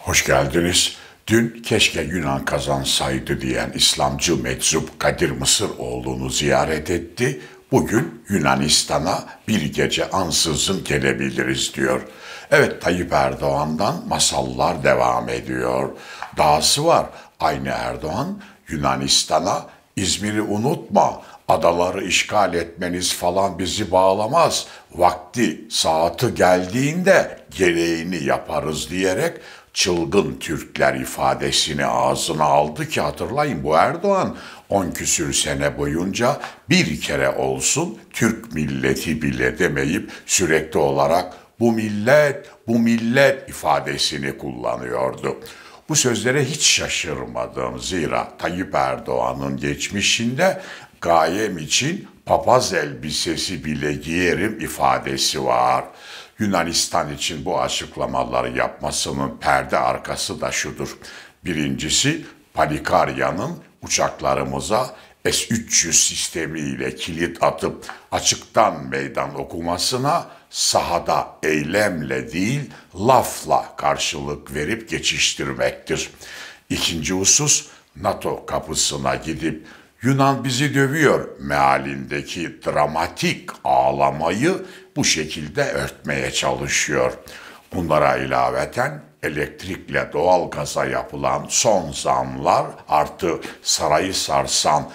Hoş geldiniz. Dün keşke Yunan kazansaydı diyen İslamcı meczup Kadir Mısıroğlu'nu ziyaret etti. Bugün Yunanistan'a bir gece ansızın gelebiliriz diyor. Evet, Tayyip Erdoğan'dan masallar devam ediyor. Dahası var, aynı Erdoğan Yunanistan'a İzmir'i unutma, adaları işgal etmeniz falan bizi bağlamaz. Vakti, saati geldiğinde gereğini yaparız diyerek çılgın Türkler ifadesini ağzına aldı ki hatırlayın, bu Erdoğan 10 küsür sene boyunca bir kere olsun Türk milleti bile demeyip sürekli olarak bu millet, bu millet ifadesini kullanıyordu. Bu sözlere hiç şaşırmadım, zira Tayyip Erdoğan'ın geçmişinde gayem için papaz elbisesi bile giyerim ifadesi var. Yunanistan için bu açıklamaları yapmasının perde arkası da şudur. Birincisi, Palikarya'nın uçaklarımıza S-300 sistemiyle kilit atıp açıktan meydan okumasına sahada eylemle değil lafla karşılık verip geçiştirmektir. İkinci husus, NATO kapısına gidip Yunan bizi dövüyor mealindeki dramatik ağlamayı bu şekilde örtmeye çalışıyor. Bunlara ilaveten elektrikle doğalgaza yapılan son zamlar artı sarayı sarsan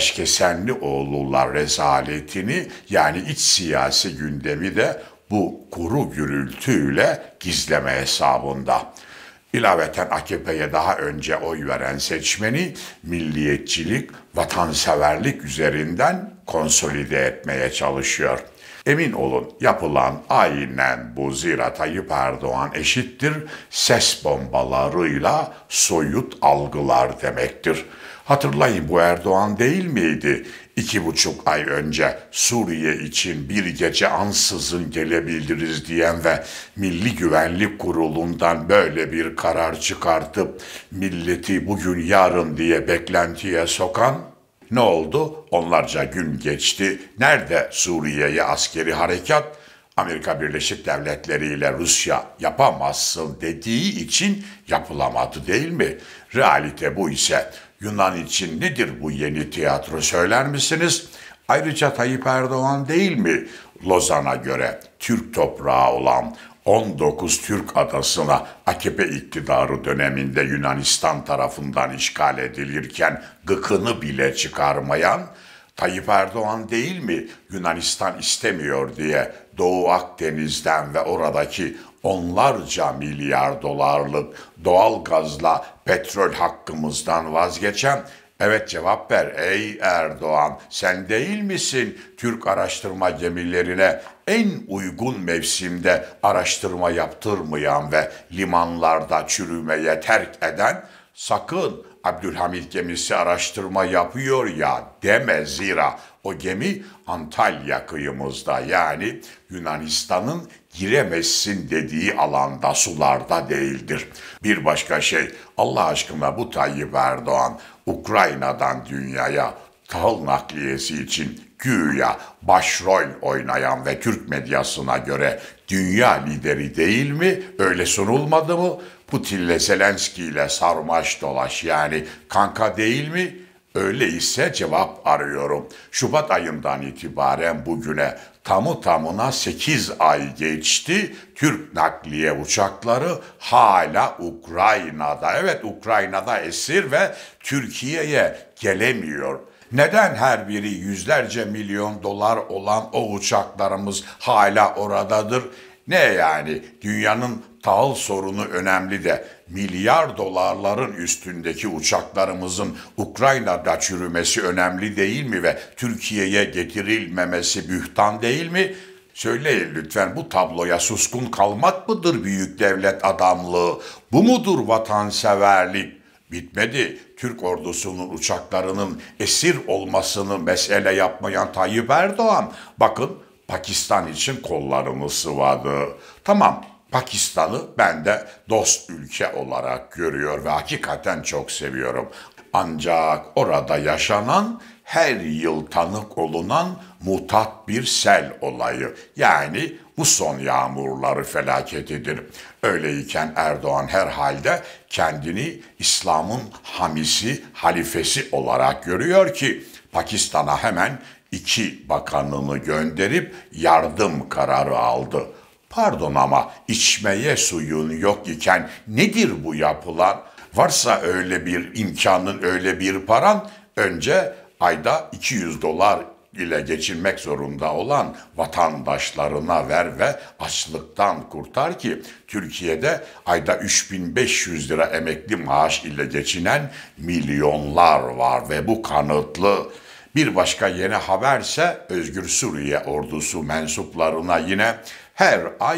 Taşkesenlioğullar rezaletini, yani iç siyasi gündemi de bu kuru gürültüyle gizleme hesabında. İlaveten AKP'ye daha önce oy veren seçmeni milliyetçilik, vatanseverlik üzerinden konsolide etmeye çalışıyor. Emin olun, yapılan aynen bu, zira Tayyip Erdoğan eşittir ses bombalarıyla soyut algılar demektir. Hatırlayın, bu Erdoğan değil miydi? 2,5 ay önce Suriye için bir gece ansızın gelebiliriz diyen ve Milli Güvenlik Kurulu'ndan böyle bir karar çıkartıp milleti bugün yarın diye beklentiye sokan? Ne oldu? Onlarca gün geçti. Nerede Suriye'ye askeri harekat? Amerika Birleşik Devletleri ile Rusya yapamazsın dediği için yapılamadı, değil mi? Realite bu ise Yunan için nedir bu yeni tiyatro, söyler misiniz? Ayrıca Tayyip Erdoğan değil mi Lozan'a göre Türk toprağı olan 19 Türk adasına AKP iktidarı döneminde Yunanistan tarafından işgal edilirken gıkını bile çıkarmayan Tayyip Erdoğan değil mi Yunanistan istemiyor diye Doğu Akdeniz'den ve oradaki onlarca milyar dolarlık doğal gazla petrol hakkımızdan vazgeçen? Evet, cevap ver ey Erdoğan, sen değil misin Türk araştırma gemilerine en uygun mevsimde araştırma yaptırmayan ve limanlarda çürümeye terk eden? Sakın Abdülhamit gemisi araştırma yapıyor ya deme, zira o gemi Antalya kıyımızda, yani Yunanistan'ın giremezsin dediği alanda, sularda değildir. Bir başka şey, Allah aşkına bu Tayyip Erdoğan Ukrayna'dan dünyaya tahıl nakliyesi için güya başrol oynayan ve Türk medyasına göre dünya lideri değil mi? Öyle sunulmadı mı? Putin'le Zelenski'yle sarmaş dolaş, yani kanka değil mi? Öyleyse cevap arıyorum. Şubat ayından itibaren bugüne tamı tamına 8 ay geçti. Türk nakliye uçakları hala Ukrayna'da. Evet, Ukrayna'da esir ve Türkiye'ye gelemiyor. Neden her biri yüzlerce milyon dolar olan o uçaklarımız hala oradadır? Ne yani, dünyanın tahıl sorunu önemli de milyar dolarların üstündeki uçaklarımızın Ukrayna'da çürümesi önemli değil mi ve Türkiye'ye getirilmemesi bühtan değil mi? Söyleyin lütfen, bu tabloya suskun kalmak mıdır büyük devlet adamlığı? Bu mudur vatanseverlik? Bitmedi. Türk ordusunun uçaklarının esir olmasını mesele yapmayan Tayyip Erdoğan, bakın Pakistan için kollarını sıvadı. Tamam, Pakistan'ı ben de dost ülke olarak görüyor ve hakikaten çok seviyorum. Ancak orada yaşanan her yıl tanık olunan mutat bir sel olayı. Yani muson yağmurları felaketidir. Öyleyken Erdoğan herhalde kendini İslam'ın hamisi, halifesi olarak görüyor ki Pakistan'a hemen 2 bakanını gönderip yardım kararı aldı. Pardon ama içmeye suyun yok iken nedir bu yapılan? Varsa öyle bir imkanın, öyle bir paran, önce ayda 200 dolar ile geçinmek zorunda olan vatandaşlarına ver ve açlıktan kurtar ki Türkiye'de ayda 3.500 lira emekli maaş ile geçinen milyonlar var ve bu kanıtlı. Bir başka yeni haberse Özgür Suriye ordusu mensuplarına yine her ay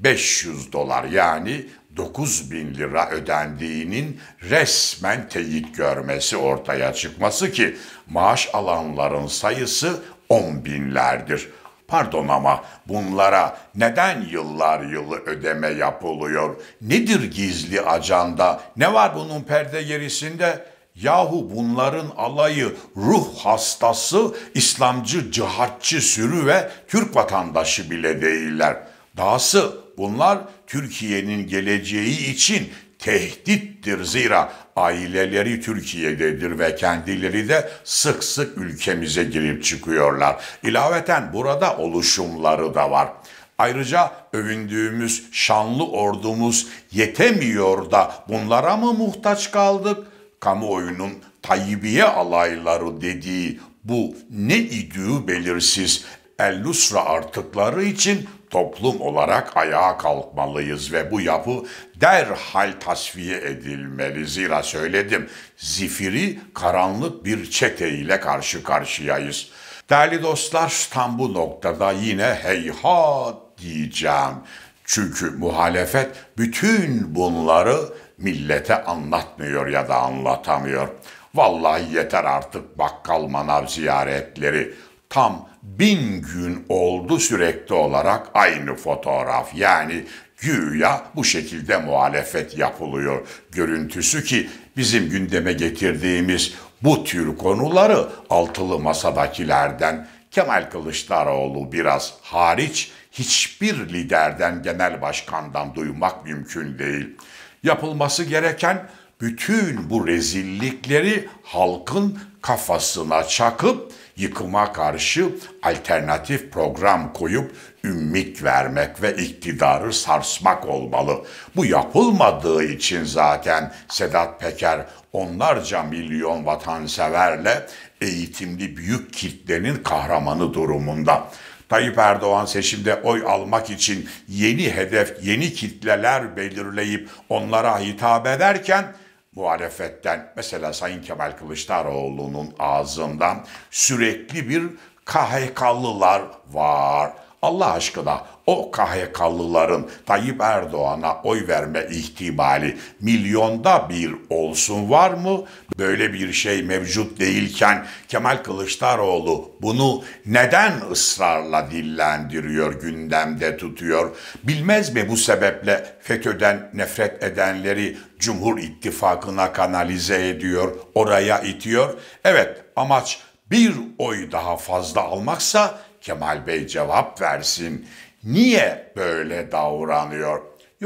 500 dolar yani 9.000 lira ödendiğinin resmen teyit görmesi ortaya çıkması ki maaş alanların sayısı 10 binlerdir. Pardon ama bunlara neden yıllar yılı ödeme yapılıyor? Nedir gizli ajanda? Ne var bunun perde gerisinde? Yahu bunların alayı ruh hastası, İslamcı, cihatçı sürü ve Türk vatandaşı bile değiller. Dahası bunlar Türkiye'nin geleceği için tehdittir. Zira aileleri Türkiye'dedir ve kendileri de sık sık ülkemize girip çıkıyorlar. İlaveten burada oluşumları da var. Ayrıca övündüğümüz şanlı ordumuz yetemiyor da bunlara mı muhtaç kaldık? Kamuoyunun Tayyibiye alayları dediği bu ne idüğü belirsiz El-Nusra artıkları için toplum olarak ayağa kalkmalıyız ve bu yapı derhal tasfiye edilmeli. Zira söyledim, zifiri karanlık bir çete ile karşı karşıyayız. Değerli dostlar, tam bu noktada yine heyhat diyeceğim. Çünkü muhalefet bütün bunları millete anlatmıyor ya da anlatamıyor. Vallahi yeter artık bakkal manav ziyaretleri. Tam 1000 gün oldu sürekli olarak aynı fotoğraf. Yani güya bu şekilde muhalefet yapılıyor görüntüsü ki bizim gündeme getirdiğimiz bu tür konuları altılı masadakilerden Kemal Kılıçdaroğlu biraz hariç hiçbir liderden, genel başkandan duymak mümkün değil. Yapılması gereken bütün bu rezillikleri halkın kafasına çakıp yıkıma karşı alternatif program koyup ümit vermek ve iktidarı sarsmak olmalı. Bu yapılmadığı için zaten Sedat Peker onlarca milyon vatanseverle eğitimli büyük kitlenin kahramanı durumunda. Tayyip Erdoğan seçimde oy almak için yeni hedef, yeni kitleler belirleyip onlara hitap ederken muhalefetten mesela Sayın Kemal Kılıçdaroğlu'nun ağzından sürekli bir KHK'lılar var. Allah aşkına o KHK'lıların Tayyip Erdoğan'a oy verme ihtimali milyonda bir olsun var mı? Böyle bir şey mevcut değilken Kemal Kılıçdaroğlu bunu neden ısrarla dillendiriyor, gündemde tutuyor? Bilmez mi bu sebeple FETÖ'den nefret edenleri Cumhur İttifakı'na kanalize ediyor, oraya itiyor? Evet, amaç bir oy daha fazla almaksa Kemal Bey cevap versin. Niye böyle davranıyor?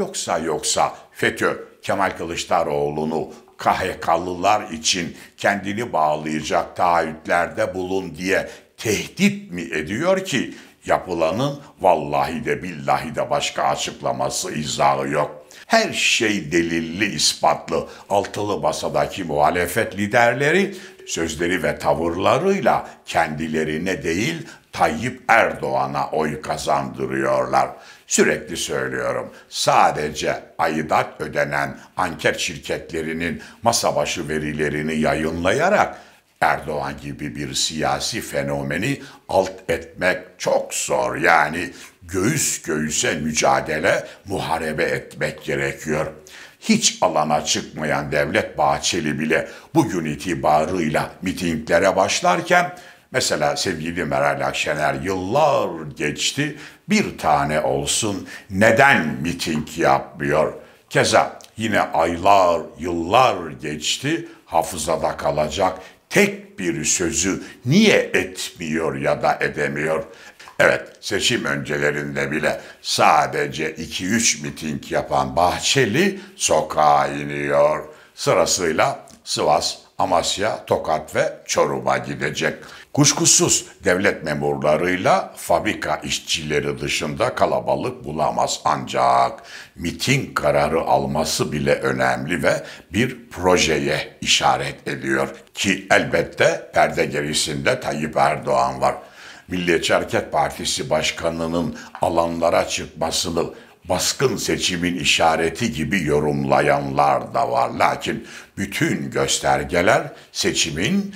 Yoksa FETÖ Kemal Kılıçdaroğlu'nu KHK'lılar için kendini bağlayacak taahhütlerde bulun diye tehdit mi ediyor ki yapılanın vallahi de billahi de başka açıklaması, izahı yok. Her şey delilli, ispatlı. Altılı masadaki muhalefet liderleri sözleri ve tavırlarıyla kendilerine değil Tayyip Erdoğan'a oy kazandırıyorlar. Sürekli söylüyorum, sadece aidat ödenen anket şirketlerinin masa başı verilerini yayınlayarak Erdoğan gibi bir siyasi fenomeni alt etmek çok zor. Yani göğüs göğüse mücadele, muharebe etmek gerekiyor. Hiç alana çıkmayan Devlet Bahçeli bile bugün itibarıyla mitinglere başlarken, mesela sevgili Meral Akşener yıllar geçti, bir tane olsun neden miting yapmıyor? Keza yine aylar, yıllar geçti, hafızada kalacak tek bir sözü niye etmiyor ya da edemiyor? Evet, seçim öncelerinde bile sadece 2-3 miting yapan Bahçeli sokağa iniyor. Sırasıyla Sivas, Amasya, Tokat ve Çorum'a gidecek. Kuşkusuz devlet memurlarıyla fabrika işçileri dışında kalabalık bulamaz, ancak miting kararı alması bile önemli ve bir projeye işaret ediyor ki elbette perde gerisinde Tayyip Erdoğan var. Milliyetçi Hareket Partisi Başkanı'nın alanlara çıkmasını baskın seçimin işareti gibi yorumlayanlar da var. Lakin bütün göstergeler seçimin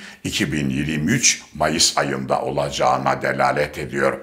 2023 Mayıs ayında olacağına delalet ediyor.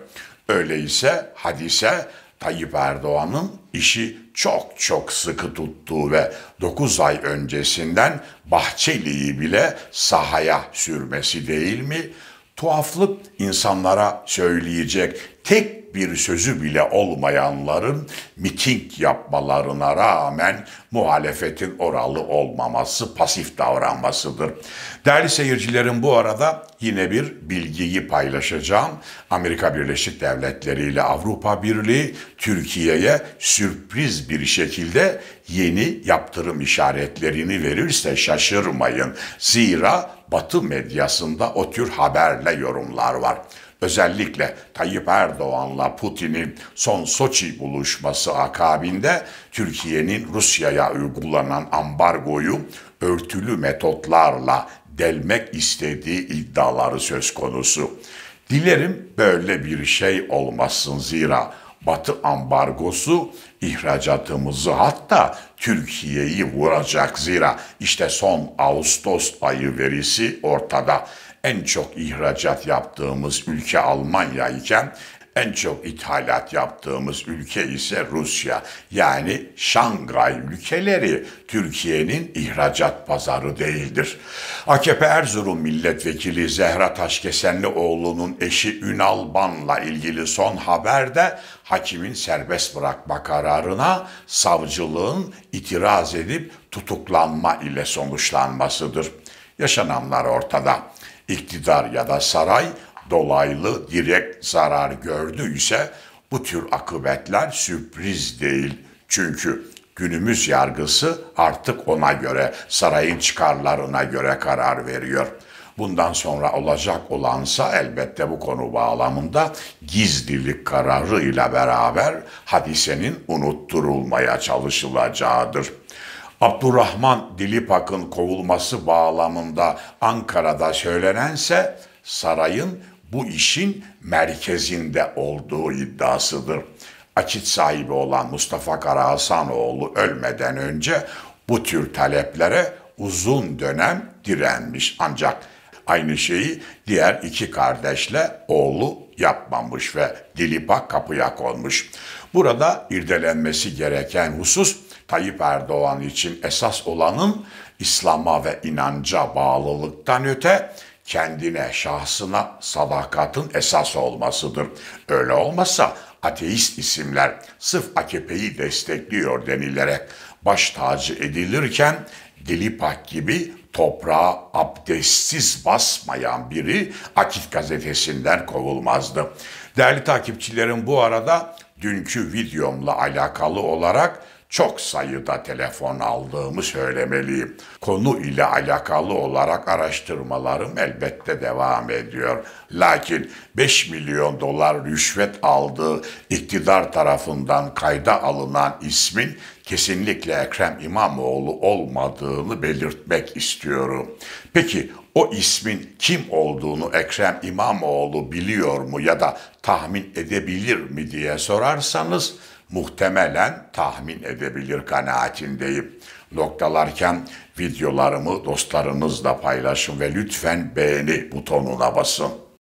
Öyleyse hadise Tayyip Erdoğan'ın işi çok sıkı tuttuğu ve 9 ay öncesinden Bahçeli'yi bile sahaya sürmesi değil mi? Tuhaflık, insanlara söyleyecek tek bir sözü bile olmayanların miting yapmalarına rağmen muhalefetin oralı olmaması, pasif davranmasıdır. Değerli seyircilerim, bu arada yine bir bilgiyi paylaşacağım. Amerika Birleşik Devletleri ile Avrupa Birliği Türkiye'ye sürpriz bir şekilde yeni yaptırım işaretlerini verirse şaşırmayın. Zira Batı medyasında o tür haberle yorumlar var. Özellikle Tayyip Erdoğan'la Putin'in son Soçi buluşması akabinde Türkiye'nin Rusya'ya uygulanan ambargoyu örtülü metotlarla delmek istediği iddiaları söz konusu. Dilerim böyle bir şey olmasın, zira Batı ambargosu ihracatımızı, hatta Türkiye'yi vuracak. Zira işte son Ağustos ayı verisi ortada. En çok ihracat yaptığımız ülke Almanya iken en çok ithalat yaptığımız ülke ise Rusya. Yani Şangay ülkeleri Türkiye'nin ihracat pazarı değildir. AKP Erzurum Milletvekili Zehra Taşkesenlioğlu'nun eşi Ünal Ban'la ilgili son haberde hakimin serbest bırakma kararına savcılığın itiraz edip tutuklanma ile sonuçlanmasıdır. Yaşananlar ortada. İktidar ya da saray dolaylı direkt zarar gördüyse bu tür akıbetler sürpriz değil. Çünkü günümüz yargısı artık ona göre, sarayın çıkarlarına göre karar veriyor. Bundan sonra olacak olansa elbette bu konu bağlamında gizlilik kararıyla beraber hadisenin unutturulmaya çalışılacağıdır. Abdurrahman Dilipak'ın kovulması bağlamında Ankara'da söylenense sarayın bu işin merkezinde olduğu iddiasıdır. Akit sahibi olan Mustafa Karahasanoğlu ölmeden önce bu tür taleplere uzun dönem direnmiş. Ancak aynı şeyi diğer iki kardeşle oğlu yapmamış ve Dilipak kapıya konmuş. Burada irdelenmesi gereken husus, Tayyip Erdoğan için esas olanın İslam'a ve inanca bağlılıktan öte kendine, şahsına sadakatin esas olmasıdır. Öyle olmazsa ateist isimler sırf AKP'yi destekliyor denilerek baş tacı edilirken Dilipak gibi toprağa abdestsiz basmayan biri Akit gazetesinden kovulmazdı. Değerli takipçilerim, bu arada dünkü videomla alakalı olarak çok sayıda telefon aldığımı söylemeliyim. Konu ile alakalı olarak araştırmalarım elbette devam ediyor. Lakin 5 milyon dolar rüşvet aldığı iktidar tarafından kayda alınan ismin kesinlikle Ekrem İmamoğlu olmadığını belirtmek istiyorum. Peki o ismin kim olduğunu Ekrem İmamoğlu biliyor mu ya da tahmin edebilir mi diye sorarsanız, muhtemelen tahmin edebilir kanaatindeyim. Noktalarken videolarımı dostlarınızla paylaşın ve lütfen beğeni butonuna basın.